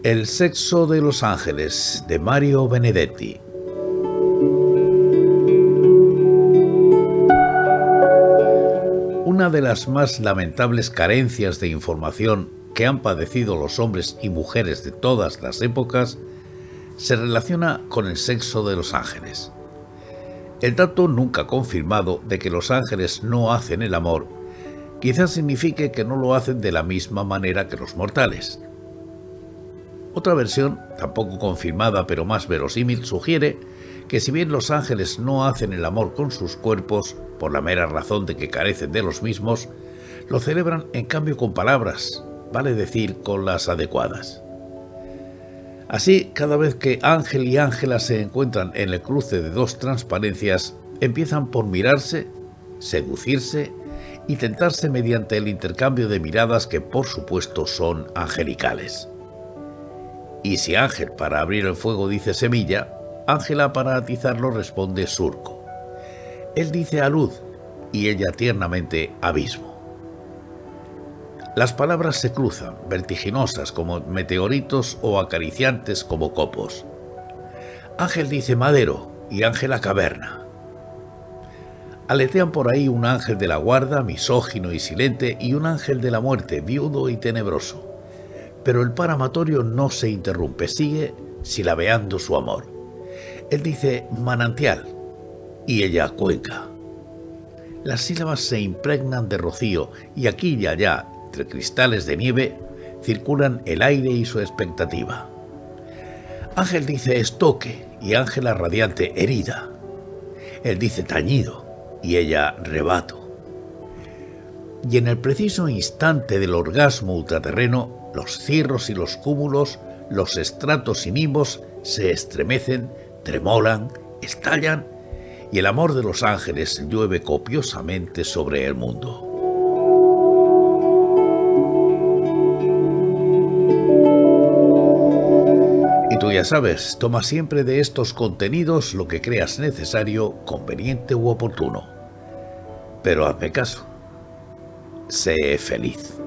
El sexo de los ángeles, de Mario Benedetti. Una de las más lamentables carencias de información que han padecido los hombres y mujeres de todas las épocas se relaciona con el sexo de los ángeles. El dato nunca confirmado de que los ángeles no hacen el amor quizás signifique que no lo hacen de la misma manera que los mortales. Otra versión, tampoco confirmada pero más verosímil, sugiere que si bien los ángeles no hacen el amor con sus cuerpos, por la mera razón de que carecen de los mismos, lo celebran en cambio con palabras, vale decir con las adecuadas. Así, cada vez que ángel y ángela se encuentran en el cruce de dos transparencias, empiezan por mirarse, seducirse y tentarse mediante el intercambio de miradas que por supuesto son angelicales. Y si ángel para abrir el fuego dice semilla, ángela para atizarlo responde surco. Él dice alud y ella tiernamente abismo. Las palabras se cruzan, vertiginosas como meteoritos o acariciantes como copos. Ángel dice madero y ángela caverna. Aletean por ahí un ángel de la guarda, misógino y silente, y un ángel de la muerte, viudo y tenebroso. Pero el par amatorio no se interrumpe, sigue silabeando su amor. Él dice manantial y ella cuenca. Las sílabas se impregnan de rocío y aquí y allá, entre cristales de nieve, circulan el aire y su expectativa. Ángel dice estoque y ángela radiante herida. Él dice tañido y ella rebato. Y en el preciso instante del orgasmo ultraterreno, los cirros y los cúmulos, los estratos y nimbos se estremecen, tremolan, estallan, y el amor de los ángeles llueve copiosamente sobre el mundo. Y tú ya sabes, toma siempre de estos contenidos lo que creas necesario, conveniente u oportuno. Pero hazme caso. Sé feliz.